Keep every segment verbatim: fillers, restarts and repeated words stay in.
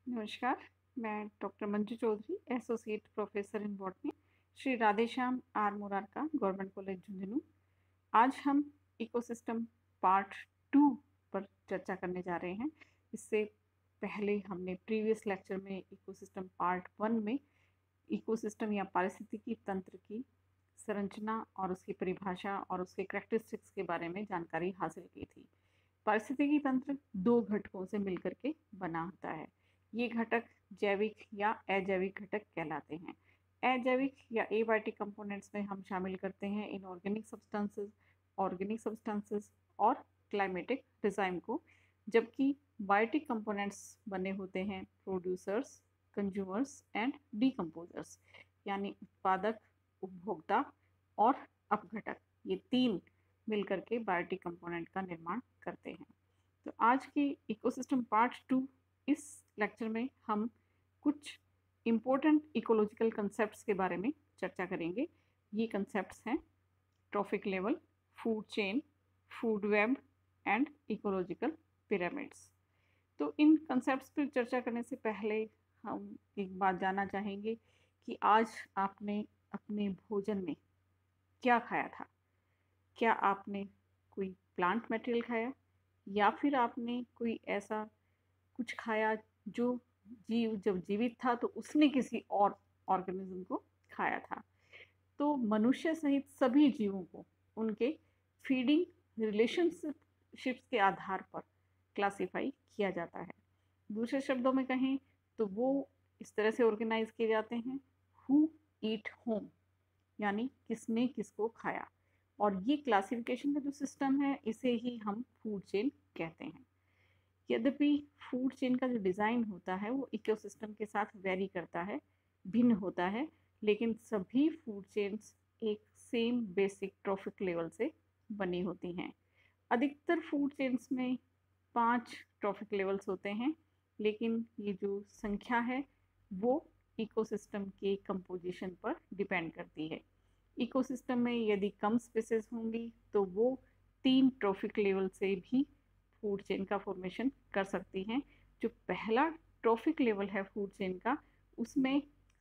नमस्कार, मैं doctor Manju Choudhary, associate professor in botany, Shri Radheshyam R Murarka government college Jhunjhunu. आज हम इकोसिस्टम पार्ट टू पर चर्चा करने जा रहे हैं। इससे पहले हमने प्रीवियस लेक्चर में इकोसिस्टम पार्ट वन में इकोसिस्टम या पारिस्थितिकी तंत्र की संरचना और उसकी परिभाषा और उसके कैरेक्टरिस्टिक्स के बारे में जानकारी हासिल की थी। पारिस्थितिकी तंत्र दो घटकों से मिलकर के बना होता है। ये घटक जैविक या अजैविक घटक कहलाते हैं। अजैविक या एबायोटिक कंपोनेंट्स में हम शामिल करते हैं इनऑर्गेनिक सब्सटेंसेस, ऑर्गेनिक सब्सटेंसेस और क्लाइमेटिक रिजाइम को, जबकि बायोटिक कंपोनेंट्स बने होते हैं प्रोड्यूसर्स, कंज्यूमर्स एंड डीकम्पोजर्स, यानी उत्पादक, उपभोक्ता और अपघटक। ये तीन मिलकर के बायोटिक कंपोनेंट का निर्माण करते हैं। तो आज की इकोसिस्टम पार्ट टू, इस लेक्चर में हम कुछ इम्पोर्टेंट इकोलॉजिकल कंसेप्ट्स के बारे में चर्चा करेंगे। ये कंसेप्ट्स हैं trophic level, food chain, food web and ecological pyramids. तो इन कंसेप्ट्स पर चर्चा करने से पहले हम एक बात जानना चाहेंगे कि आज आपने अपने भोजन में क्या खाया था। क्या आपने कोई प्लांट मटेरियल खाया या फिर आपने कोई ऐसा कुछ खाया जो जीव जब जीवित था तो उसने किसी और ऑर्गेनिज्म को खाया था। तो मनुष्य सहित सभी जीवों को उनके फीडिंग रिलेशनशिप्स के आधार पर क्लासिफाई किया जाता है। दूसरे शब्दों में कहें तो वो इस तरह से ऑर्गेनाइज किए जाते हैं, हु ईट होम, यानी किसने किसको खाया। और ये क्लासिफिकेशन का जो सिस्टम है इसे ही हम फूड चेन कहते हैं। यद्यपि फूड चेन का जो डिज़ाइन होता है वो इकोसिस्टम के साथ वेरी करता है, भिन्न होता है, लेकिन सभी फूड चेन्स एक सेम बेसिक ट्रॉफिक लेवल से बनी होती हैं। अधिकतर फूड चेन्स में पांच ट्रॉफिक लेवल्स होते हैं, लेकिन ये जो संख्या है वो इकोसिस्टम के कंपोजिशन पर डिपेंड करती है। इकोसिस्टम में यदि कम स्पेसेस होंगी तो वो तीन ट्रॉफिक लेवल से भी फूड चेन का फॉर्मेशन कर सकती हैं। जो पहला ट्रॉफिक लेवल है फूड चेन का, उसमें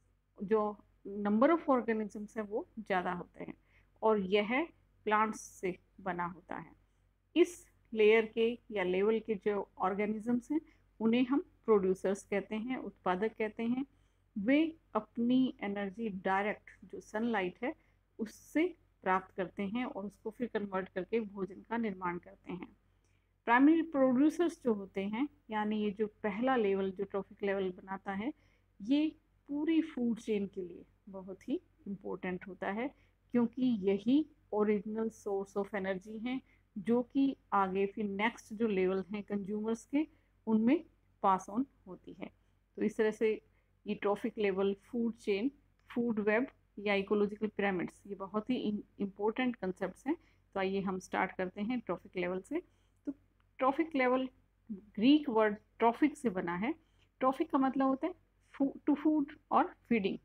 जो नंबर ऑफ ऑर्गेनिजम्स हैं वो ज़्यादा होते हैं और यह प्लांट्स से बना होता है। इस लेयर के या लेवल के जो ऑर्गेनिजम्स हैं उन्हें हम प्रोड्यूसर्स कहते हैं, उत्पादक कहते हैं। वे अपनी एनर्जी डायरेक्ट जो सनलाइट है उससे प्राप्त करते हैं और उसको फिर कन्वर्ट करके भोजन का निर्माण करते हैं। प्राइमरी प्रोड्यूसर्स जो होते हैं, यानी ये जो पहला लेवल जो ट्रॉफिक लेवल बनाता है, ये पूरी फूड चेन के लिए बहुत ही इम्पोर्टेंट होता है, क्योंकि यही ओरिजिनल सोर्स ऑफ एनर्जी है जो कि आगे फिर नेक्स्ट जो लेवल हैं कंज्यूमर्स के, उनमें पास ऑन होती है। तो इस तरह से ये trophic level, food chain, food web या इकोलॉजिकल पिरामिड्स, ये बहुत ही इम्पोर्टेंट कंसेप्ट्स हैं। तो आइए हम स्टार्ट करते हैं ट्रॉफिक लेवल से। तो trophic level Greek word trophic से बना है। ट्रॉफिक का मतलब होता है टू फूड और feeding.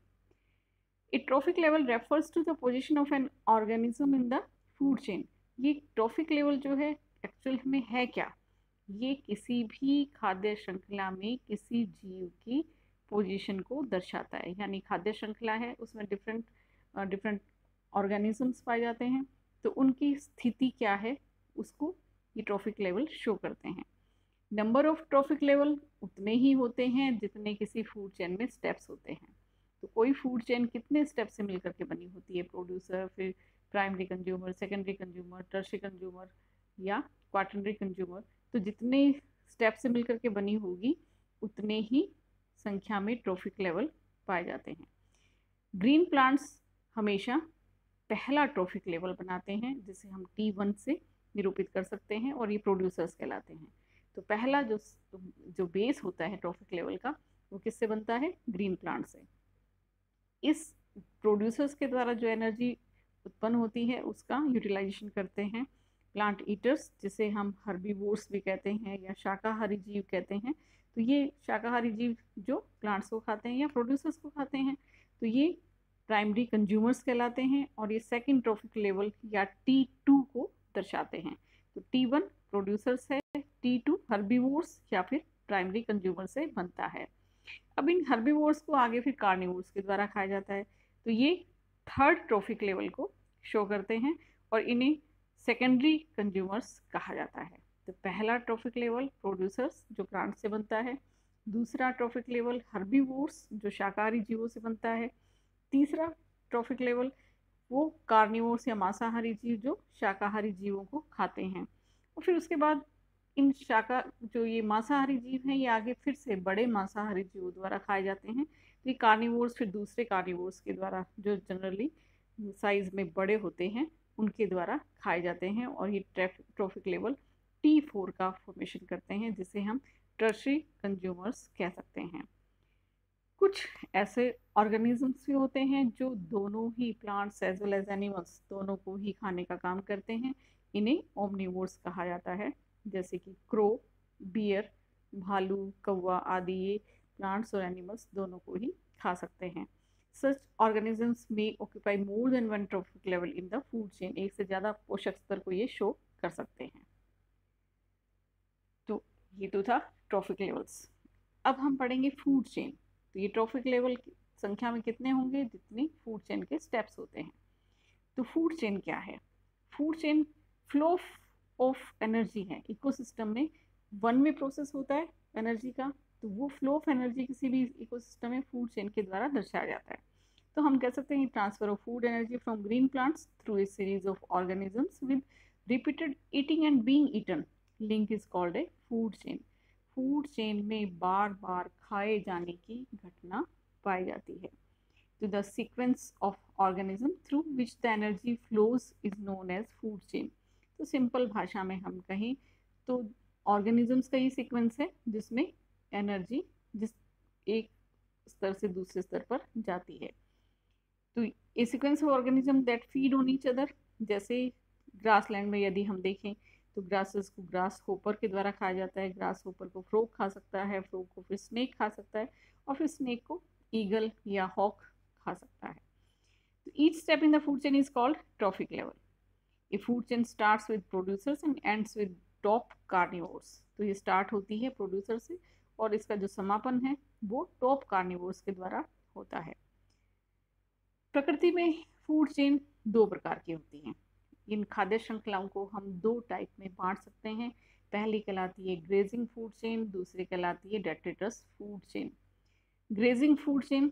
A trophic level refers to the position of an organism in the food chain. ये ट्रॉफिक लेवल जो है एक्चुअल में है क्या? ये किसी भी खाद्य श्रृंखला में किसी जीव की पोजीशन को दर्शाता है। यानी खाद्य श्रृंखला है, उसमें डिफरेंट डिफरेंट ऑर्गेनिजम्स पाए जाते हैं, तो उनकी स्थिति क्या है उसको ये ट्रॉफिक लेवल शो करते हैं। नंबर ऑफ ट्रॉफिक लेवल उतने ही होते हैं जितने किसी फूड चेन में स्टेप्स होते हैं। तो कोई फूड चेन कितने स्टेप से मिलकर के बनी होती है? प्रोड्यूसर, फिर primary consumer, secondary consumer, tertiary consumer या क्वाटरनरी कंज्यूमर। तो जितने स्टेप से मिलकर के बनी होगी उतने ही संख्या में ट्रॉफिक लेवल पाए जाते हैं। ग्रीन प्लांट्स हमेशा पहला ट्रॉफिक लेवल बनाते हैं, जिसे हम टी वन से निरूपित कर सकते हैं, और ये प्रोड्यूसर्स कहलाते हैं। तो पहला जो जो बेस होता है ट्रॉफिक लेवल का, वो किससे बनता है? ग्रीन प्लांट से। इस प्रोड्यूसर्स के द्वारा जो एनर्जी उत्पन्न होती है उसका यूटिलाइजेशन करते हैं प्लांट ईटर्स, जिसे हम हर्बीवोर्स भी कहते हैं या शाकाहारी जीव कहते हैं। तो ये शाकाहारी जीव जो प्लांट्स को खाते हैं या प्रोड्यूसर्स को खाते हैं, तो ये प्राइमरी कंज्यूमर्स कहलाते हैं और ये सेकंड ट्रॉफिक लेवल या टी टू को दर्शाते हैं। तो टी वन प्रोड्यूसर्स है, टी टू हर्बीवोर्स या फिर प्राइमरी कंज्यूमर से बनता है। अब इन हर्बीवोर्स को आगे फिर कार्निवोर्स के द्वारा खाया जाता है। तो ये थर्ड ट्रॉफिक लेवल को शो करते हैं और इन्हें सेकेंडरी कंज्यूमर्स कहा जाता है। तो पहला ट्रॉफिक लेवल प्रोड्यूसर्स जो प्लांट से बनता है, दूसरा ट्रॉफिक लेवल हर्बीवोर्स जो शाकाहारी जीवों से बनता है, तीसरा ट्रॉफिक लेवल वो कार्निवोर्स या मांसाहारी जीव जो शाकाहारी जीवों को खाते हैं। और फिर उसके बाद इन शाका जो ये मांसाहारी जीव हैं ये आगे फिर से बड़े मांसाहारी जीवों द्वारा खाए जाते हैं। तो ये कार्निवोर्स फिर दूसरे कार्निवोर्स के द्वारा जो जनरली साइज में बड़े होते हैं उनके द्वारा खाए जाते हैं और ये ट्रॉफिक लेवल टी फोर का फॉर्मेशन करते हैं जिसे हम टर्शरी कंज्यूमर्स कह सकते हैं। कुछ ऐसे ऑर्गेनिजम्स भी होते हैं जो दोनों ही plants as well as animals दोनों को ही खाने का काम करते हैं। इन्हें ओमनिवोर्स कहा जाता है, जैसे कि क्रो, बियर, भालू, कौवा आदि ये प्लांट्स और एनिमल्स दोनों को ही खा सकते हैं। सच ऑर्गेनिजम्स में occupy more than one trophic level in the food chain, एक से ज़्यादा पोषक स्तर को ये शो कर सकते हैं। तो ये तो था ट्रॉफिक लेवल्स। अब हम पढ़ेंगे फूड चेन। तो ये ट्रॉफिक लेवल की संख्या में कितने होंगे जितनी फूड चेन के स्टेप्स होते हैं। तो फूड चेन क्या है? Food chain flow of energy है। इकोसिस्टम में वन वे प्रोसेस होता है एनर्जी का, तो वो फ्लो ऑफ एनर्जी किसी भी इकोसिस्टम में फूड चेन के द्वारा दर्शाया जाता है। तो हम कह सकते हैं transfer of food energy from green plants through a series of organisms with repeated eating and being eaten link is called a food chain. Food chain में बार बार खाए जाने की घटना पाई जाती है। तो the sequence of organism through which the energy flows is known as food chain. तो सिंपल भाषा में हम कहें तो ऑर्गेनिजम्स का ये सीक्वेंस है जिसमें एनर्जी जिस एक स्तर से दूसरे स्तर पर जाती है। तो ये sequence of organism that feed on each other, जैसे ग्रासलैंड में यदि हम देखें तो ग्रासेस को ग्रास होपर के द्वारा खाया जाता है, ग्रास होपर को फ्रॉग खा सकता है, फ्रॉग को फिर स्नेक खा सकता है और फिर स्नेक को ईगल या हॉक खा सकता है। तो each step in the food chain is called trophic level. ये food chain starts with producers and ends with top carnivores. तो ये स्टार्ट होती है प्रोड्यूसर से और इसका जो समापन है वो टॉप कार्निवोर्स के द्वारा होता है। प्रकृति में फूड चेन दो प्रकार की होती हैं। इन खाद्य श्रृंखलाओं को हम दो टाइप में बांट सकते हैं। पहली कहलाती है ग्रेजिंग फूड चेन, दूसरी कहलाती है detritus food chain. Grazing food chain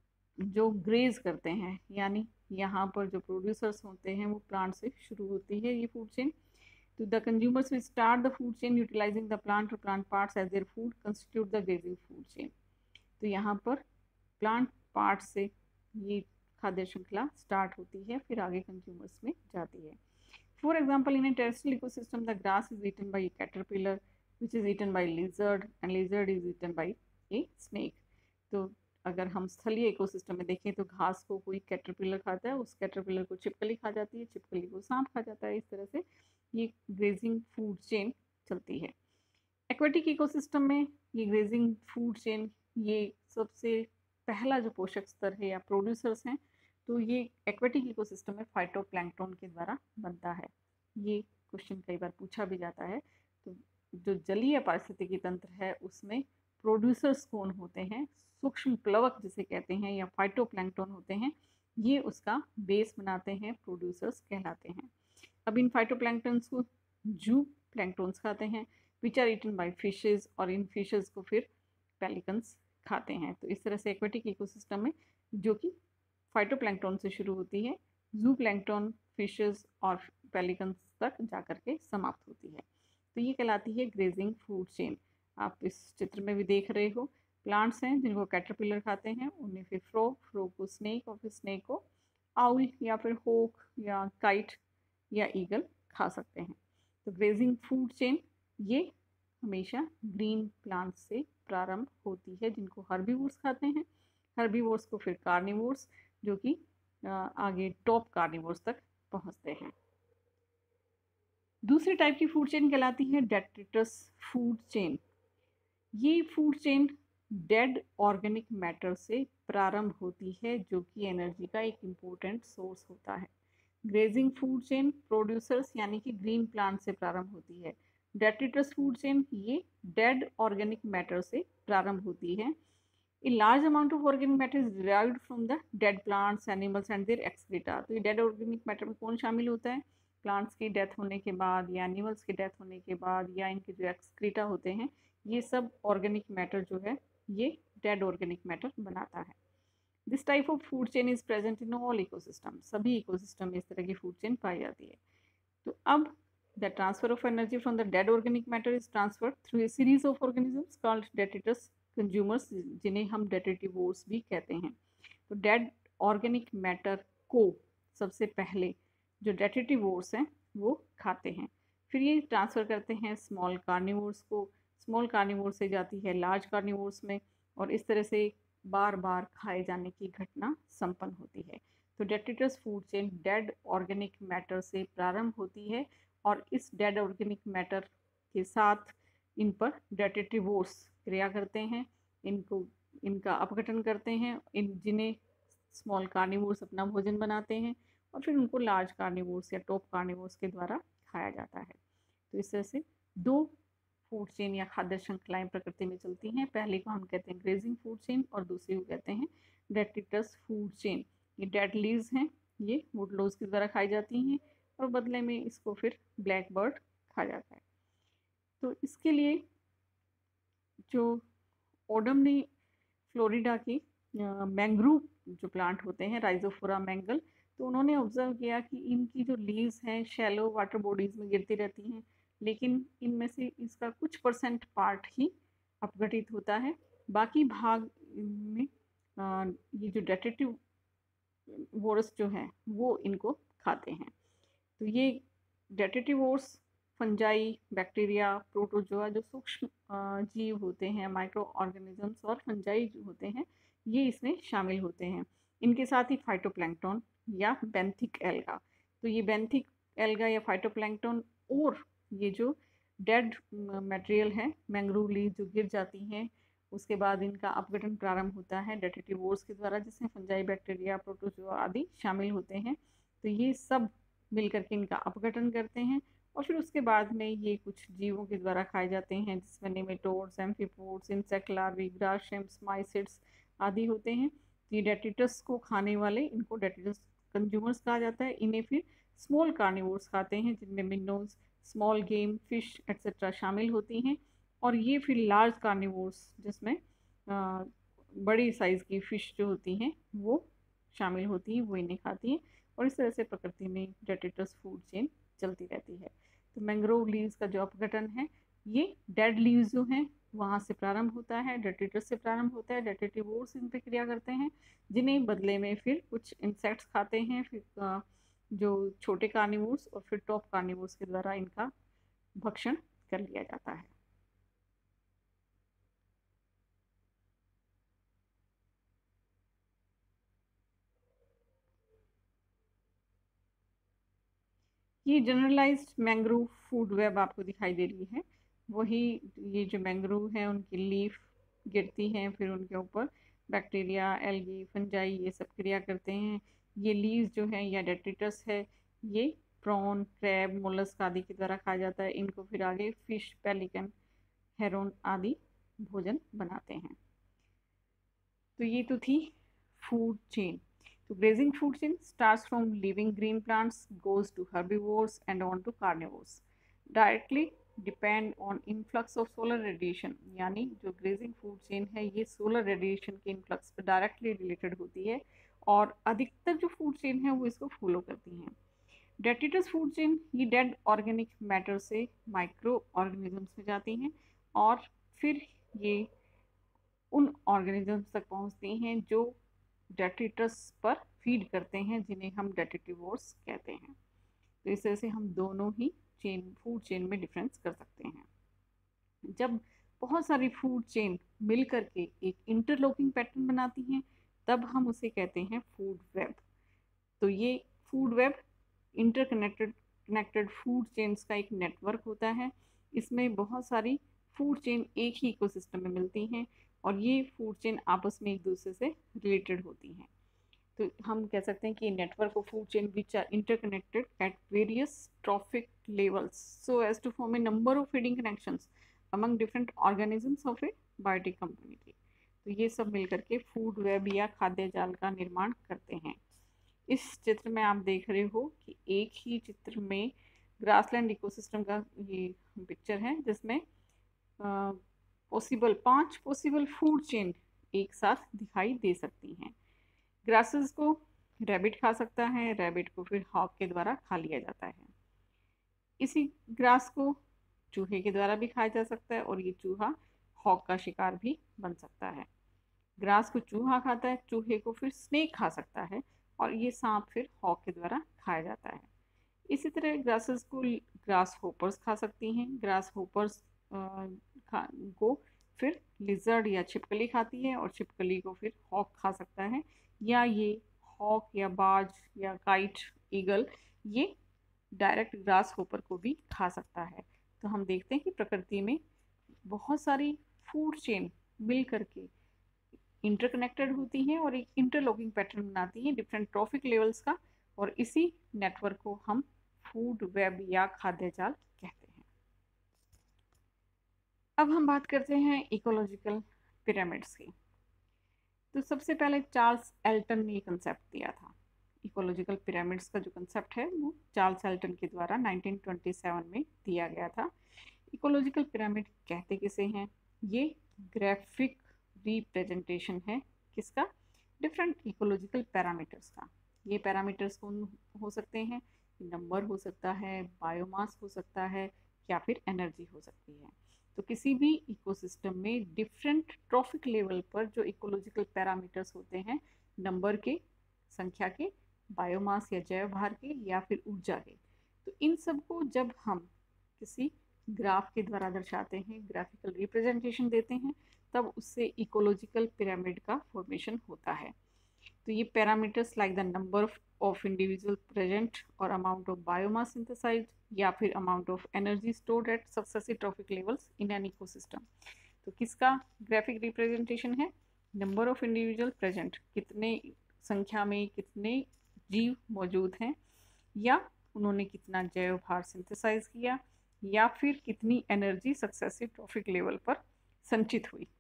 जो ग्रेज करते हैं, यानी यहाँ पर जो प्रोड्यूसर्स होते हैं वो प्लांट से शुरू होती है ये फूड चेन। तो the consumers will start the food chain utilizing the plant और plant parts as their food constitute the grazing food chain. तो यहाँ पर प्लांट पार्ट से ये खाद्य श्रृंखला स्टार्ट होती है, फिर आगे कंज्यूमर्स में जाती है। For example, in a terrestrial ecosystem the grass is eaten by caterpillar which is eaten by lizard and lizard is eaten by a snake. तो अगर हम स्थलीय इकोसिस्टम में देखें तो घास को कोई कैटरपिलर खाता है, उस कैटरपिलर को छिपकली खा जाती है, छिपकली को सांप खा जाता है। इस तरह से ये ग्रेजिंग फूड चेन चलती है। एक्वेटिक इकोसिस्टम में ये ग्रेजिंग फूड चेन ये सबसे पहला जो पोषक स्तर है या प्रोड्यूसर्स हैं, तो ये एक्वेटिक इकोसिस्टम में फाइटोप्लैंक्टन के द्वारा बनता है। ये क्वेश्चन कई बार पूछा भी जाता है। तो जो जलीय पारिस्थितिकी तंत्र है उसमें प्रोड्यूसर्स कौन होते हैं? सूक्ष्म प्लवक जिसे कहते हैं या फाइटोप्लैंक्टन होते हैं, ये उसका बेस बनाते हैं, प्रोड्यूसर्स कहलाते हैं। अब इन फाइटोप्लैंक्टन्स को जू प्लैंक्टन्स खाते हैं which are eaten by fishes, और इन फिशेज को फिर पेलिकन्स खाते हैं। तो इस तरह से एक्वेटिक इकोसिस्टम में जो कि फाइटोप्लैंक्टन से शुरू होती है, जू प्लैंक्टन, फिशेज और पेलिकन्स तक जाकर के समाप्त होती है। तो ये कहलाती है ग्रेजिंग फूड चेन। आप इस चित्र में भी देख रहे हो प्लांट्स हैं जिनको कैटरपिलर खाते हैं, उन्हें फिर फ्रॉग, फ्रॉग को स्नेक और फिर स्नेक को आउल या फिर होक या काइट या ईगल खा सकते हैं। तो ग्रेजिंग फूड चेन ये हमेशा ग्रीन प्लांट्स से प्रारंभ होती है जिनको हर्बीवोर्स खाते हैं, हर्बीवोर्स को फिर कार्निवोर्स जो कि आगे टॉप कार्निवोर्स तक पहुंचते हैं। दूसरी टाइप की फूड चेन कहलाती है डेट्रिटस फूड चेन। ये food chain dead organic matter से प्रारंभ होती है जो कि एनर्जी का एक इम्पोर्टेंट सोर्स होता है। ग्रेजिंग फूड चेन प्रोड्यूसर्स यानी कि ग्रीन प्लांट से प्रारंभ होती है। डेट्रिटस फूड चेन ये डेड ऑर्गेनिक मैटर से प्रारंभ होती है। A large amount of organic matter is derived from the dead plants, animals and their excreta. तो ये dead organic matter में कौन शामिल होता है? प्लांट्स की डेथ होने के बाद या एनिमल्स की डेथ होने के बाद या इनके जो एक्सक्रीटा होते हैं, ये सब ऑर्गेनिक मैटर जो है ये डेड ऑर्गेनिक मैटर बनाता है. This type of food chain is present in all ecosystem. सभी इकोसिस्टम में इस तरह की फूड चेन पाई जाती है. तो अब the transfer of energy from the dead organic matter is transferred through a series of organisms called detritus consumers, जिन्हें हम डेट्रिटिवोर्स भी कहते हैं. तो डेड ऑर्गेनिक मैटर को सबसे पहले जो डेट्रिटिवोर्स हैं वो खाते हैं. फिर ये ट्रांसफ़र करते हैं स्मॉल कार्निवोर्स को. स्मॉल कार्निवोर से जाती है लार्ज कार्निवोर्स में और इस तरह से बार बार खाए जाने की घटना संपन्न होती है. तो detritus food chain dead organic matter से प्रारंभ होती है और इस डेड ऑर्गेनिक मैटर के साथ इन पर डेट्रिटिवोर्स क्रिया करते हैं, इनको इनका अपघटन करते हैं, इन जिन्हें स्मॉल कार्निवोर्स अपना भोजन बनाते हैं और फिर उनको लार्ज कार्निवोर्स या टॉप कार्निवोर्स के द्वारा खाया जाता है. तो इस तरह से दो फूड चेन या खाद्य श्रृंखलाएं प्रकृति में चलती हैं. पहले को हम कहते हैं ग्रेजिंग फूड चेन और दूसरी को कहते हैं डेट्रिटस फूड चेन. ये डेड लीव्स हैं, ये वुडलोज के द्वारा खाई जाती हैं और बदले में इसको फिर ब्लैक बर्ड खा जाता है. तो इसके लिए जो ओडम ने फ्लोरिडा की मैंग्रोव जो प्लांट होते हैं राइजोफोरा मैंगल, तो उन्होंने ऑब्जर्व किया कि इनकी जो लीव्स हैं शैलो वाटर बॉडीज़ में गिरती रहती हैं, लेकिन इनमें से इसका कुछ परसेंट पार्ट ही अपघटित होता है, बाकी भाग में ये जो डेट्रिटिव वोर्स जो हैं वो इनको खाते हैं. तो ये डेट्रिटिवोर्स फंजाई, बैक्टीरिया, प्रोटोजोआ जो सूक्ष्म जीव होते हैं, माइक्रो ऑर्गेनिजम्स और फंजाई जो होते हैं, ये इसमें शामिल होते हैं. इनके साथ ही फाइटोप्लैंक्टन या बेंथिक एल्गा. तो ये बेंथिक एल्गा या फाइटोप्लैंक्टन और ये जो डेड मटेरियल है मैंग्रोव लीव जो गिर जाती हैं, उसके बाद इनका अपघटन प्रारंभ होता है डेट्रिटिवोर्स के द्वारा, जिसमें फंजाई, बैक्टीरिया, प्रोटोजोआ आदि शामिल होते हैं. तो ये सब मिलकर के इनका अपघटन करते हैं और फिर उसके बाद में ये कुछ जीवों के द्वारा खाए जाते हैं, जिसमें nematodes, amphipods, insect larvae, grass shrimps, mysids आदि होते हैं. ये डेट्रिटस को खाने वाले इनको डेट्रिटस कंज्यूमर्स कहा जाता है. इन्हें फिर स्मॉल कार्निवोर्स खाते हैं, जिनमें minnows, small game, fish etcetera शामिल होती हैं. और ये फिर लार्ज कार्निवोर्स जिसमें बड़ी साइज़ की फ़िश जो होती हैं वो शामिल होती हैं, वो इन्हें खाती हैं. और इस तरह से प्रकृति में डेट्रिटस फूड चेन चलती रहती है. तो मैंग्रोव लीव्स का जो अपघटन है ये डेड लीव्स जो हैं वहाँ से प्रारंभ होता है, डेट्रिटस से प्रारंभ होता है. डेट्रिटिवोर्स इन पर क्रिया करते हैं, जिन्हें बदले में फिर कुछ इंसेक्ट्स खाते हैं, फिर जो छोटे कार्निवोर्स और फिर टॉप कार्निवोर्स के द्वारा इनका भक्षण कर लिया जाता है. ये जनरलाइज्ड मैंग्रोव फूड वेब आपको दिखाई दे रही है. वही ये जो मैंग्रोव हैं उनकी लीफ गिरती हैं, फिर उनके ऊपर बैक्टीरिया, एल्गी, फंजाई ये सब क्रिया करते हैं. ये लीव्स जो हैं या डेट्रिटस है ये प्रॉन, क्रैब, मोलस्क आदि के द्वारा खाया जाता है. इनको फिर आगे फिश, पेलिकन, हेरोन आदि भोजन बनाते हैं. तो ये तो थी food chain. So grazing food chain starts from living green plants, goes to herbivores and on to carnivores. Directly depend on influx of solar radiation. यानी जो grazing food chain है ये solar radiation के influx पर directly related होती है और अधिकतर जो food chain है वो इसको follow करती हैं. Detritus food chain ये dead organic matter से micro organisms में जाती हैं और फिर ये उन organisms तक पहुँचती हैं जो डेट्रिटस पर फीड करते हैं, जिन्हें हम डेट्रिटिवोर्स कहते हैं. तो इस तरह से हम दोनों ही चेन फूड चेन में डिफरेंस कर सकते हैं. जब बहुत सारी फूड चेन मिल करके एक इंटरलॉकिंग पैटर्न बनाती हैं तब हम उसे कहते हैं फूड वेब. तो ये food web interconnected connected food chains का एक नेटवर्क होता है. इसमें बहुत सारी फूड चेन एक ही इकोसिस्टम में मिलती हैं और ये फूड चेन आपस में एक दूसरे से रिलेटेड होती हैं. तो हम कह सकते हैं कि network of food chain which are interconnected at various trophic levels so as to form a number of feeding connections among different organisms of a biotic community. तो ये सब मिलकर के फूड वेब या खाद्य जाल का निर्माण करते हैं। इस चित्र में आप देख रहे हो कि एक ही चित्र में ग्रासलैंड इकोसिस्टम का ये पिक्चर है, जिसमें पॉसिबल पांच पॉसिबल फूड चेन एक साथ दिखाई दे सकती हैं। ग्रासेस को रैबिट खा सकता है, रैबिट को फिर हॉक के द्वारा खा लिया जाता है। इसी ग्रास को चूहे के द्वारा भी खाया जा सकता है और ये चूहा हॉक का शिकार भी बन सकता है। ग्रास को चूहा खाता है, चूहे को फिर स्नेक खा सकता है और ये सांप फिर हॉक के द्वारा खाया जाता है। इसी तरह ग्रासेस को ग्रास होपर्स खा सकती हैं। ग्रास होपर्स को फिर लिजर्ड या छिपकली खाती है और छिपकली को फिर हॉक खा सकता है, या ये हॉक या बाज या काइट ईगल ये डायरेक्ट ग्रास होपर को भी खा सकता है। तो हम देखते हैं कि प्रकृति में बहुत सारी फूड चेन मिल करके इंटरकनेक्टेड होती हैं और एक इंटरलॉकिंग पैटर्न बनाती हैं डिफरेंट ट्रॉफिक लेवल्स का, और इसी नेटवर्क को हम फूड वेब या खाद्य जाल कहते हैं। अब हम बात करते हैं इकोलॉजिकल पिरामिड्स की। तो सबसे पहले चार्ल्स एल्टन ने कंसेप्ट दिया था। इकोलॉजिकल पिरामिड्स का जो कंसेप्ट है वो चार्ल्स एल्टन के द्वारा नाइनटीन ट्वेंटी सेवन में दिया गया था। इकोलॉजिकल पिरामिड कहते किसे हैं? ये ग्राफिक रिप्रेजेंटेशन है किसका? डिफरेंट इकोलॉजिकल पैरामीटर्स का। ये पैरामीटर्स कौन हो सकते हैं? नंबर हो सकता है, बायोमास हो सकता है, या फिर एनर्जी हो सकती है। तो किसी भी इकोसिस्टम में डिफरेंट ट्रॉफिक लेवल पर जो इकोलॉजिकल पैरामीटर्स होते हैं, नंबर के, संख्या के, बायोमास या जैव भार के, या फिर ऊर्जा के, तो इन सब को जब हम किसी ग्राफ के द्वारा दर्शाते हैं, ग्राफिकल रिप्रेजेंटेशन देते हैं, तब उससे इकोलॉजिकल पिरामिड का फॉर्मेशन होता है। तो ये parameters like the number of individual present और अमाउंट ऑफ बायोमास सिंथेसाइज्ड, या फिर amount of energy stored at successive trophic levels in an ecosystem. तो किसका ग्राफिक रिप्रेजेंटेशन है? नंबर ऑफ इंडिविजुअल प्रेजेंट, कितने संख्या में कितने जीव मौजूद हैं, या उन्होंने कितना जैव भार सिंथेसाइज किया, या फिर कितनी एनर्जी सक्सेसिव ट्रॉफिक लेवल पर संचित हुई।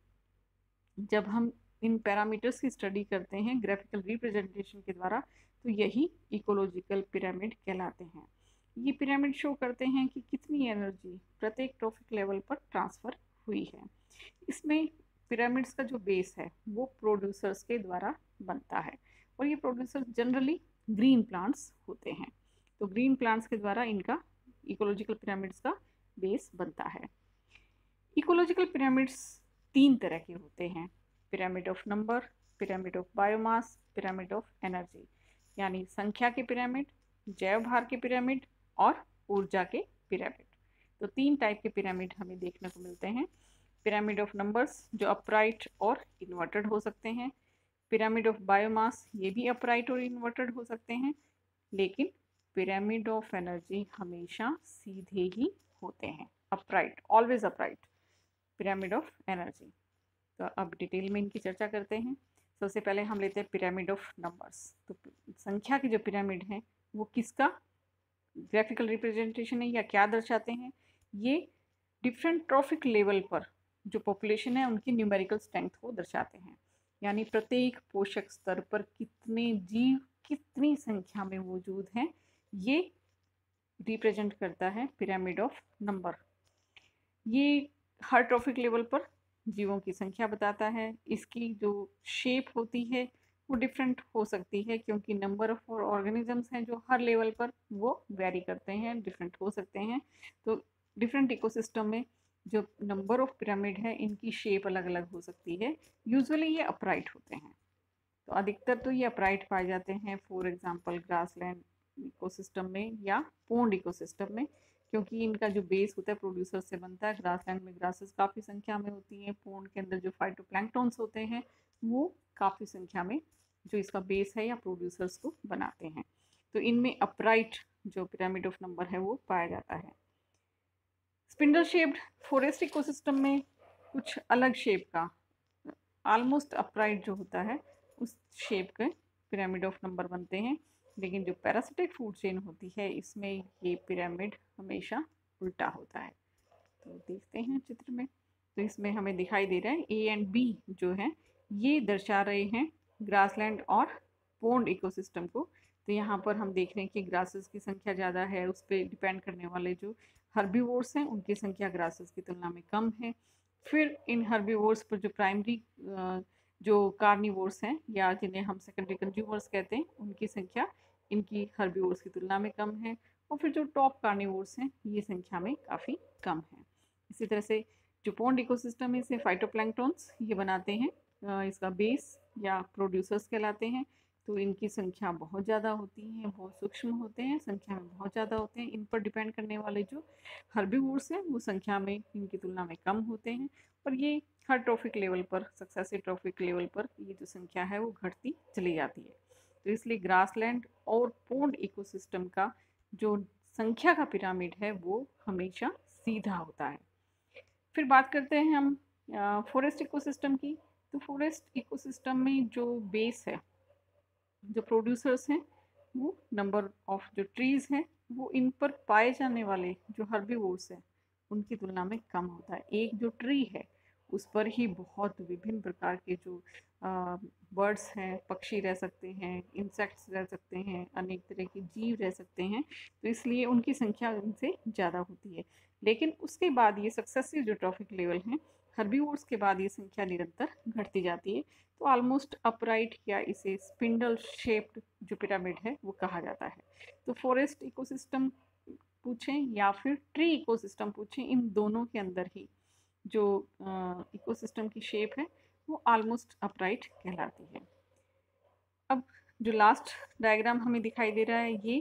जब हम इन पैरामीटर्स की स्टडी करते हैं ग्राफिकल रिप्रेजेंटेशन के द्वारा, तो यही इकोलॉजिकल पिरामिड कहलाते हैं। ये पिरामिड शो करते हैं कि कितनी एनर्जी प्रत्येक ट्रॉफिक लेवल पर ट्रांसफ़र हुई है। इसमें पिरामिड्स का जो बेस है वो प्रोड्यूसर्स के द्वारा बनता है, और ये प्रोड्यूसर्स जनरली ग्रीन प्लांट्स होते हैं। तो ग्रीन प्लांट्स के द्वारा इनका इकोलॉजिकल पिरामिड्स का बेस बनता है। इकोलॉजिकल पिरामिड्स तीन तरह के होते हैं: pyramid of number, pyramid of biomass, pyramid of energy. यानी संख्या के पिरामिड, जैव भार के पिरामिड और ऊर्जा के पिरामिड। तो तीन टाइप के पिरामिड हमें देखने को मिलते हैं। पिरामिड ऑफ नंबर्स जो अपराइट और इन्वर्टेड हो सकते हैं। पिरामिड ऑफ बायोमास ये भी अपराइट और इन्वर्टेड हो सकते हैं, लेकिन पिरामिड ऑफ एनर्जी हमेशा सीधे ही होते हैं, upright, always upright pyramid of energy. तो अब डिटेल में इनकी चर्चा करते हैं। सबसे पहले हम लेते हैं पिरामिड ऑफ नंबर्स। तो संख्या के जो पिरामिड हैं वो किसका ग्राफिकल रिप्रेजेंटेशन है या क्या दर्शाते हैं? ये डिफरेंट ट्रॉफिक लेवल पर जो पॉपुलेशन है उनकी न्यूमेरिकल स्ट्रेंथ को दर्शाते हैं। यानी प्रत्येक पोषक स्तर पर कितने जीव कितनी संख्या में मौजूद हैं, ये रिप्रेजेंट करता है पिरामिड ऑफ नंबर। ये हर ट्रॉफिक लेवल पर जीवों की संख्या बताता है। इसकी जो शेप होती है वो डिफरेंट हो सकती है, क्योंकि नंबर ऑफ ऑर्गेनिजम्स हैं जो हर लेवल पर वो वेरी करते हैं, डिफरेंट हो सकते हैं। तो डिफरेंट इकोसिस्टम में जो नंबर ऑफ पिरामिड है इनकी शेप अलग अलग हो सकती है। यूजुअली ये अपराइट होते हैं, तो अधिकतर तो ये अपराइट पाए जाते हैं। फॉर एग्जांपल ग्रासलैंड इकोसिस्टम में या पोंड इकोसिस्टम में, क्योंकि इनका जो बेस होता है प्रोड्यूसर से बनता है। ग्रासलैंड में ग्रासेस काफ़ी संख्या में होती हैं, पोंड के अंदर जो फाइटोप्लैंक्टन्स होते हैं वो काफ़ी संख्या में जो इसका बेस है या प्रोड्यूसर्स को बनाते हैं। तो इनमें अपराइट जो पिरामिड ऑफ नंबर है वो पाया जाता है। स्पिंडल शेप्ड फॉरेस्ट इकोसिस्टम में कुछ अलग शेप का, ऑलमोस्ट अपराइट जो होता है उस शेप के पिरामिड ऑफ नंबर बनते हैं। लेकिन जो पैरासिटिक फूड चेन होती है इसमें ये पिरामिड हमेशा उल्टा होता है। तो देखते हैं चित्र में, तो इसमें हमें दिखाई दे रहा है ए एंड बी जो है ये दर्शा रहे हैं ग्रासलैंड और पोन्ड इकोसिस्टम को। तो यहाँ पर हम देख रहे हैं कि ग्रासेस की संख्या ज़्यादा है, उस पर डिपेंड करने वाले जो हर्बीवोर्स हैं उनकी संख्या ग्रासेस की तुलना में कम है। फिर इन हर्बीवोर्स पर जो प्राइमरी जो कार्निवोर्स हैं या जिन्हें हम सेकेंडरी कंज्यूमर्स कहते हैं, उनकी संख्या इनकी हर्बीवोर्स की तुलना में कम है। और फिर जो टॉप कार्निवोर्स हैं ये संख्या में काफ़ी कम है। इसी तरह से जो पोन्ड इकोसिस्टम है इसे फाइटोप्लैंक्टन्स ये बनाते हैं, इसका बेस या प्रोड्यूसर्स कहलाते हैं। तो इनकी संख्या बहुत ज़्यादा होती है, बहुत सूक्ष्म होते हैं, संख्या में बहुत ज़्यादा होते हैं। इन पर डिपेंड करने वाले जो हर्बीवोर्स हैं वो संख्या में इनकी तुलना में कम होते हैं। और ये हर ट्रॉफिक लेवल पर, सक्सेसिव ट्रॉफिक लेवल पर ये जो संख्या है वो घटती चली जाती है। तो इसलिए ग्रासलैंड और पोन्ड इकोसिस्टम का जो संख्या का पिरामिड है वो हमेशा सीधा होता है। फिर बात करते हैं हम फॉरेस्ट इकोसिस्टम की। तो फॉरेस्ट इकोसिस्टम में जो बेस है, जो प्रोड्यूसर्स हैं, वो नंबर ऑफ जो ट्रीज हैं वो इन पर पाए जाने वाले जो हर्बीवोर्स हैं उनकी तुलना में कम होता है। एक जो ट्री है उस पर ही बहुत विभिन्न प्रकार के जो बर्ड्स हैं, पक्षी रह सकते हैं, इंसेक्ट्स रह सकते हैं, अनेक तरह के जीव रह सकते हैं। तो इसलिए उनकी संख्या उनसे ज़्यादा होती है। लेकिन उसके बाद ये सक्सेसिव जो ट्रॉफिक लेवल हैं, हर्बीवोर्स के बाद ये संख्या निरंतर घटती जाती है। तो ऑलमोस्ट अपराइट या इसे स्पिंडल शेप्ड जो पिरामिड है वो कहा जाता है। तो फॉरेस्ट इकोसिस्टम पूछें या फिर ट्री इकोसिस्टम पूछें, इन दोनों के अंदर ही जो इकोसिस्टम की शेप है वो ऑलमोस्ट अपराइट कहलाती है। अब जो लास्ट डायग्राम हमें दिखाई दे रहा है ये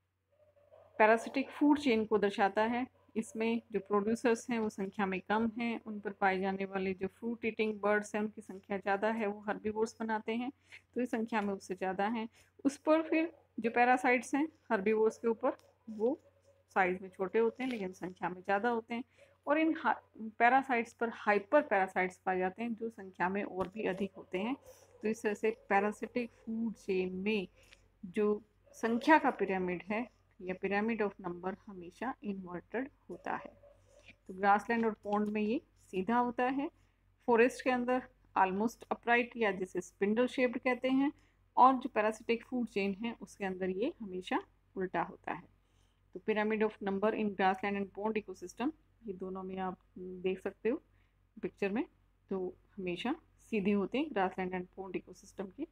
पैरासिटिक फूड चेन को दर्शाता है। इसमें जो प्रोड्यूसर्स हैं वो संख्या में कम हैं, उन पर पाए जाने वाले जो फ्रूट ईटिंग बर्ड्स हैं उनकी संख्या ज़्यादा है, वो हर्बीवोर्स बनाते हैं, तो इस संख्या में उससे ज़्यादा हैं। उस पर फिर जो पैरासाइट्स हैं हर्बीवोर्स के ऊपर, वो साइज़ में छोटे होते हैं लेकिन संख्या में ज़्यादा होते हैं। और इन पैरासाइट्स पर हाइपर पैरासाइट्स पाए जाते हैं जो संख्या में और भी अधिक होते हैं। तो इस तरह से पैरासिटिक फूड चेन में जो संख्या का पिरामिड है या पिरामिड ऑफ नंबर हमेशा इन्वर्टेड होता है। तो ग्रासलैंड और पोन्ड में ये सीधा होता है, फॉरेस्ट के अंदर ऑलमोस्ट अपराइट या जिसे स्पिंडल शेप्ड कहते हैं, और जो पैरासिटिक फूड चेन है उसके अंदर ये हमेशा उल्टा होता है। तो pyramid of number in grassland and pond ecosystem, ये दोनों में आप देख सकते हो पिक्चर में, तो हमेशा सीधे होते हैं ग्रासलैंड एंड पोन्ड इकोसिस्टम के।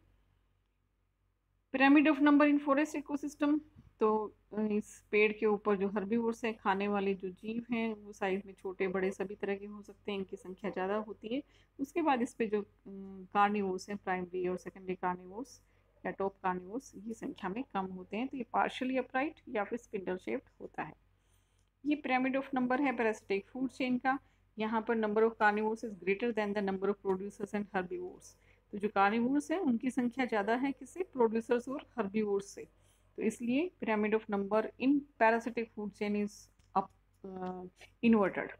Pyramid of number in forest ecosystem, तो इस पेड़ के ऊपर जो हर्बीवोर्स हैं, खाने वाले जो जीव हैं, वो साइज़ में छोटे बड़े सभी तरह के हो सकते हैं, इनकी संख्या ज़्यादा होती है। उसके बाद इस पे जो कार्निवोर्स हैं, प्राइमरी और सेकेंडरी कार्निवोर्स या टॉप कार्निवोर्स, ये संख्या में कम होते हैं। तो ये पार्शियली अपराइट या फिर स्पिंडल शेप्ड होता है। ये पिरामिड ऑफ नंबर है पैरासिटिक फूड चेन का। यहाँ पर number of carnivores is greater than the number of producers and herbivores. तो जो कार्निवोर्स हैं उनकी संख्या ज़्यादा है किससे, प्रोड्यूसर्स और हर्बीवोर्स से। तो इसलिए pyramid of number in parasitic food chain is up inverted.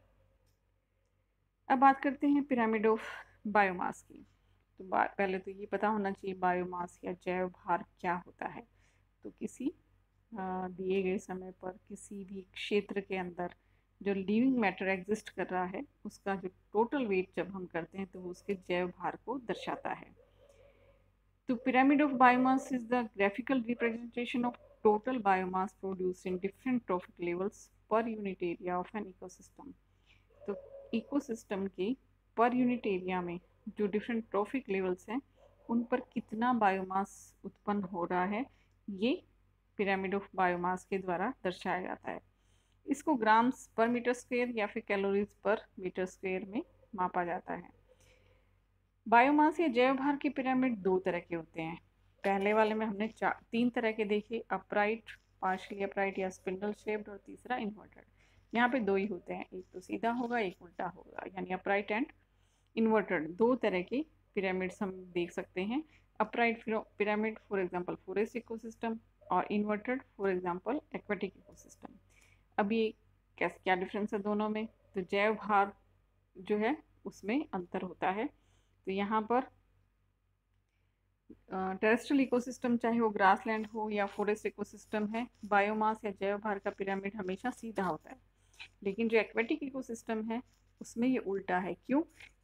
अब बात करते हैं पिरामिड ऑफ बायोमास की। तो पहले तो ये पता होना चाहिए बायोमास या जैव भार क्या होता है। तो किसी दिए गए समय पर किसी भी क्षेत्र के अंदर जो लिविंग मैटर एग्जिस्ट कर रहा है उसका जो टोटल वेट जब हम करते हैं तो वो उसके जैव भार को दर्शाता है। तो pyramid of biomass is the graphical representation of total biomass produced in different trophic levels per unit area of an ecosystem. तो इकोसिस्टम के पर यूनिट एरिया में जो डिफरेंट ट्रॉफिक लेवल्स हैं उन पर कितना बायोमास उत्पन्न हो रहा है, ये पिरामिड ऑफ बायोमास के द्वारा दर्शाया जाता है। इसको ग्राम्स पर मीटर स्क्वायर या फिर कैलोरीज पर मीटर स्क्वायर में मापा जाता है। बायोमास या जैव भार के पिरामिड दो तरह के होते हैं। पहले वाले में हमने चार तीन तरह के देखे, अपराइट, पार्शियली अपराइट या स्पिंडल शेप्ड, और तीसरा इन्वर्टेड। यहाँ पे दो ही होते हैं, एक तो सीधा होगा एक उल्टा होगा, यानी अपराइट एंड इन्वर्टेड दो तरह के पिरामिड्स हम देख सकते हैं। Upright pyramid for example forest ecosystem, और inverted for example aquatic ecosystem. अब ये कैसे क्या डिफरेंस है दोनों में, तो जैव भार जो है उसमें अंतर होता है। तो यहाँ पर टेरेस्ट्रियल इकोसिस्टम चाहे वो ग्रासलैंड हो या फॉरेस्ट इकोसिस्टम है, बायोमास या जैव भार का पिरामिड हमेशा सीधा होता है। लेकिन जो एक्वेटिक इकोसिस्टम है उसमें ये उल्टा है। क्यों?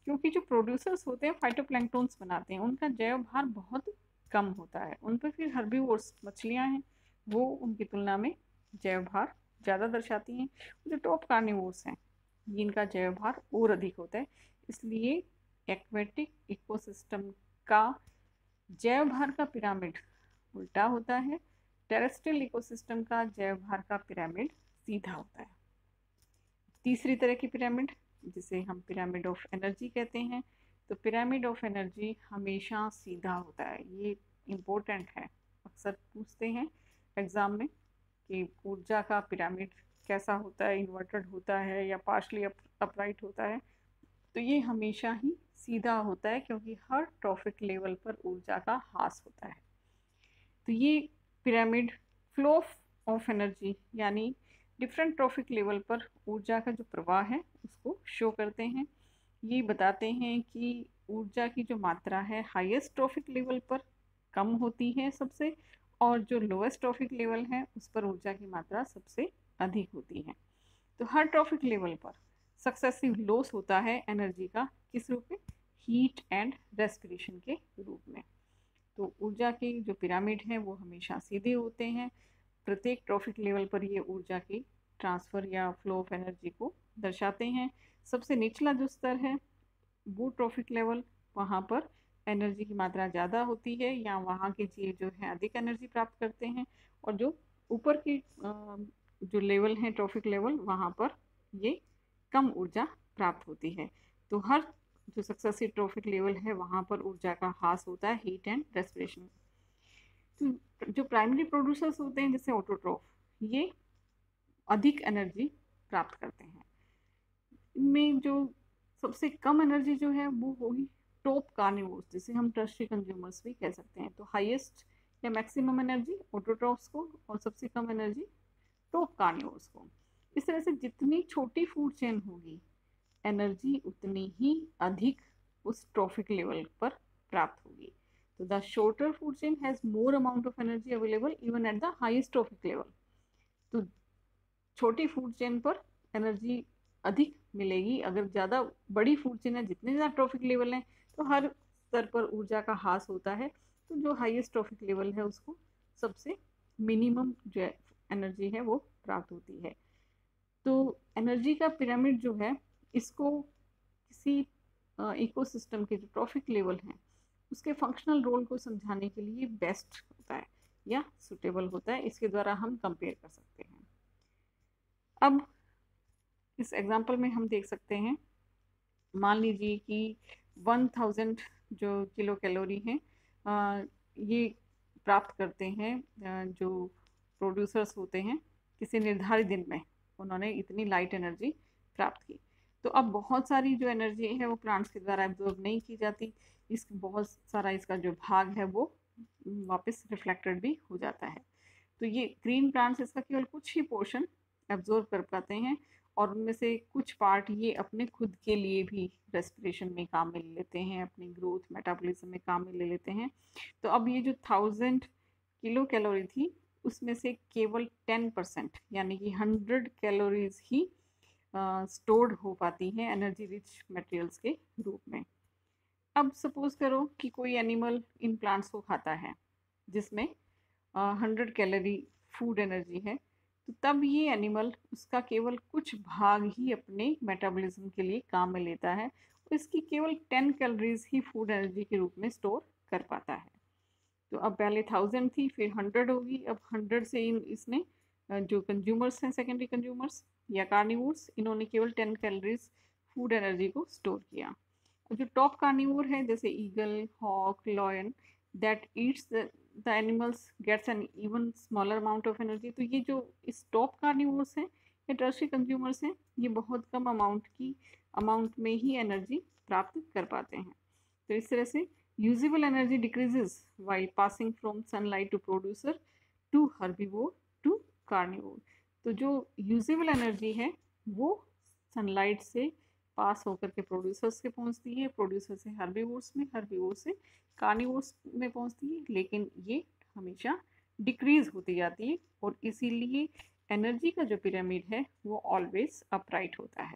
क्योंकि जो प्रोड्यूसर्स होते हैं फाइटोप्लैंक्टन्स बनाते हैं, उनका जैव भार बहुत कम होता है। उन पर फिर हर्बीवोर्स मछलियाँ हैं वो उनकी तुलना में जैव भार ज़्यादा दर्शाती हैं। जो टॉप कार्निवोर्स हैं जिनका जैव भार और अधिक होता है, इसलिए एक्वेटिक इकोसिस्टम का जैव भार का पिरामिड उल्टा होता है, टेरेस्ट्रियल इकोसिस्टम का जैव भार का पिरामिड सीधा होता है। तीसरी तरह की पिरामिड जिसे हम पिरामिड ऑफ एनर्जी कहते हैं, तो पिरामिड ऑफ एनर्जी हमेशा सीधा होता है। ये इम्पोर्टेंट है, अक्सर पूछते हैं एग्ज़ाम में कि ऊर्जा का पिरामिड कैसा होता है, इन्वर्टेड होता है या पार्शली अपराइट होता है। तो ये हमेशा ही सीधा होता है क्योंकि हर ट्रॉफिक लेवल पर ऊर्जा का ह्रास होता है। तो ये पिरामिड फ्लो ऑफ एनर्जी यानी डिफरेंट ट्रॉफिक लेवल पर ऊर्जा का जो प्रवाह है उसको शो करते हैं। ये बताते हैं कि ऊर्जा की जो मात्रा है हाईएस्ट ट्रॉफिक लेवल पर कम होती है सबसे, और जो लोएस्ट ट्रॉफिक लेवल है उस पर ऊर्जा की मात्रा सबसे अधिक होती है। तो हर ट्रॉफिक लेवल पर सक्सेसिव लॉस होता है एनर्जी का, किस रूप में? हीट एंड रेस्पिरेशन के रूप में। तो ऊर्जा की जो पिरामिड है वो हमेशा सीधे होते हैं। प्रत्येक ट्रॉफिक लेवल पर ये ऊर्जा की ट्रांसफ़र या फ्लो ऑफ एनर्जी को दर्शाते हैं। सबसे निचला जो स्तर है वो ट्रॉफिक लेवल, वहाँ पर एनर्जी की मात्रा ज़्यादा होती है या वहाँ के जीव जो है अधिक एनर्जी प्राप्त करते हैं, और जो ऊपर की जो लेवल है ट्रॉफिक लेवल, वहाँ पर ये कम ऊर्जा प्राप्त होती है। तो हर जो सक्सेसिव ट्रॉफिक लेवल है वहाँ पर ऊर्जा का ह्रास होता है, हीट एंड रेस्पिरेशन। तो जो प्राइमरी प्रोड्यूसर्स होते हैं जैसे ऑटोट्रॉफ, ये अधिक एनर्जी प्राप्त करते हैं। इनमें जो सबसे कम एनर्जी जो है वो होगी टॉप कार्निवोर्स, जिसे हम टर्शियरी कंज्यूमर्स भी कह सकते हैं। तो हाईएस्ट या मैक्सिमम एनर्जी ऑटोट्रॉफ्स को और सबसे कम एनर्जी टॉप कार्निवोर्स को। इस तरह से जितनी छोटी फूड चेन होगी एनर्जी उतनी ही अधिक उस ट्रॉफिक लेवल पर प्राप्त होगी। तो the shorter food chain has more amount of energy available even at the highest trophic level. तो छोटी फूड चेन पर एनर्जी अधिक मिलेगी। अगर ज़्यादा बड़ी फूड चेन है, जितने ज़्यादा ट्रॉफिक लेवल हैं, तो हर स्तर पर ऊर्जा का ह्रास होता है। तो जो हाईएस्ट ट्रॉफिक लेवल है उसको सबसे मिनिमम जो एनर्जी है वो प्राप्त होती है। तो एनर्जी का पिरामिड जो है इसको किसी इकोसिस्टम के जो ट्रॉफिक लेवल हैं उसके फंक्शनल रोल को समझाने के लिए बेस्ट होता है या सुटेबल होता है। इसके द्वारा हम कंपेयर कर सकते हैं। अब इस एग्जांपल में हम देख सकते हैं, मान लीजिए कि वन थाउजेंड जो किलो कैलोरी हैं ये प्राप्त करते हैं जो प्रोड्यूसर्स होते हैं किसी निर्धारित दिन में, उन्होंने इतनी लाइट एनर्जी प्राप्त की। तो अब बहुत सारी जो एनर्जी है वो प्लांट्स के द्वारा एब्जॉर्ब नहीं की जाती, इस बहुत सारा इसका जो भाग है वो वापस रिफ्लेक्टेड भी हो जाता है। तो ये ग्रीन प्लांट्स इसका केवल कुछ ही पोर्शन एब्जॉर्ब कर पाते हैं, और उनमें से कुछ पार्ट ये अपने खुद के लिए भी रेस्पिरेशन में काम में ले लेते हैं, अपनी ग्रोथ मेटाबॉलिज्म में काम में ले लेते हैं। तो अब ये जो थाउजेंड किलो कैलोरी थी उसमें से केवल टेन परसेंट यानी कि हंड्रेड कैलोरीज ही स्टोर्ड uh, हो पाती हैं एनर्जी रिच मटेरियल्स के रूप में। अब सपोज करो कि कोई एनिमल इन प्लांट्स को खाता है जिसमें हंड्रेड कैलोरी फूड एनर्जी है, तो तब ये एनिमल उसका केवल कुछ भाग ही अपने मेटाबॉलिज्म के लिए काम में लेता है, तो इसकी केवल टेन कैलोरीज ही फूड एनर्जी के रूप में स्टोर कर पाता है। तो अब पहले थाउजेंड थी, फिर हंड्रेड होगी, अब हंड्रेड से इन इसने जो कंज्यूमर्स हैं सेकेंडरी कंज्यूमर्स या कार्निवोर्स, इन्होंने केवल टेन कैलोरीज फूड एनर्जी को स्टोर किया। जो टॉप कार्निवोर है जैसे eagle, hawk, lion, that eats the animals gets an even smaller amount of energy. तो ये जो इस टॉप कार्निवोर्स हैं या टर्शियरी कंज्यूमर्स हैं, ये बहुत कम अमाउंट की अमाउंट में ही एनर्जी प्राप्त कर पाते हैं। तो इस तरह से usable energy decreases while passing from sunlight to producer to herbivore to carnivore. तो जो यूजेबल एनर्जी है वो सनलाइट से पास होकर के प्रोड्यूसर्स के पहुंचती है, प्रोड्यूसर से हर्बीवोर्स में, हर्बीवोर से कार्निवोर्स में पहुंचती है, लेकिन ये हमेशा डिक्रीज होती जाती है, और इसीलिए एनर्जी का जो पिरामिड है वो ऑलवेज अपराइट होता है।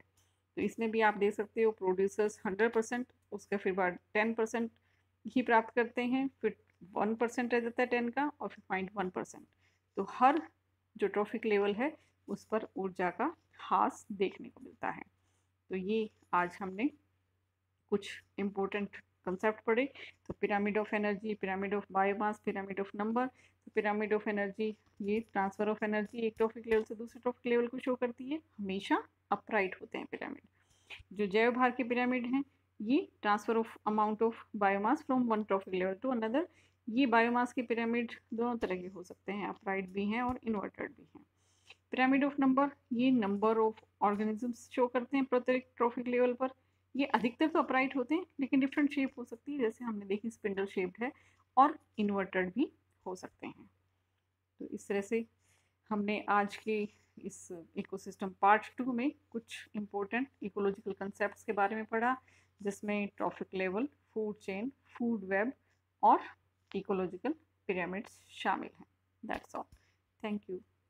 तो इसमें भी आप देख सकते हो प्रोड्यूसर्स हंड्रेड परसेंट, उसके फिर बाद टेन परसेंट ही प्राप्त करते हैं, फिर वन परसेंट रह जाता है टेन का, और फिर पॉइंट वन परसेंट। तो हर जो ट्रॉफिक लेवल है उस पर ऊर्जा का ह्रास देखने को मिलता है। तो ये आज हमने कुछ इम्पोर्टेंट कंसेप्ट पढ़े। तो pyramid of energy, pyramid of biomass, pyramid of number. तो पिरामिड ऑफ एनर्जी ये ट्रांसफर ऑफ एनर्जी एक ट्रॉफिक लेवल से दूसरे ट्रॉफिक लेवल को शो करती है, हमेशा अपराइट होते हैं पिरामिड। जो जैव भार के पिरामिड हैं ये transfer of amount of biomass from one trophic level to another. ये बायोमास के पिरामिड दोनों तरह के हो सकते हैं, अपराइट भी हैं और इन्वर्टेड भी हैं। पिरामिड ऑफ नंबर ये नंबर ऑफ ऑर्गेनिजम्स शो करते हैं प्रत्येक ट्रॉफिक लेवल पर। ये अधिकतर तो अपराइट होते हैं लेकिन डिफरेंट शेप हो सकती है, जैसे हमने देखी स्पिंडल शेप्ड है, और इन्वर्टेड भी हो सकते हैं। तो इस तरह से हमने आज के इस इकोसिस्टम पार्ट टू में कुछ इम्पोर्टेंट इकोलॉजिकल कंसेप्ट्स के बारे में पढ़ा, जिसमें trophic level, food chain, food web और इकोलॉजिकल पिरामिड्स शामिल हैं। That's all. Thank you.